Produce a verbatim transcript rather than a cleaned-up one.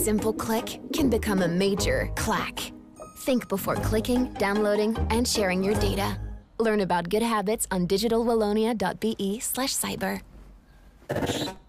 simple click can become a major clack. Think before clicking, downloading, and sharing your data. Learn about good habits on digital wallonia dot b e slash cyber.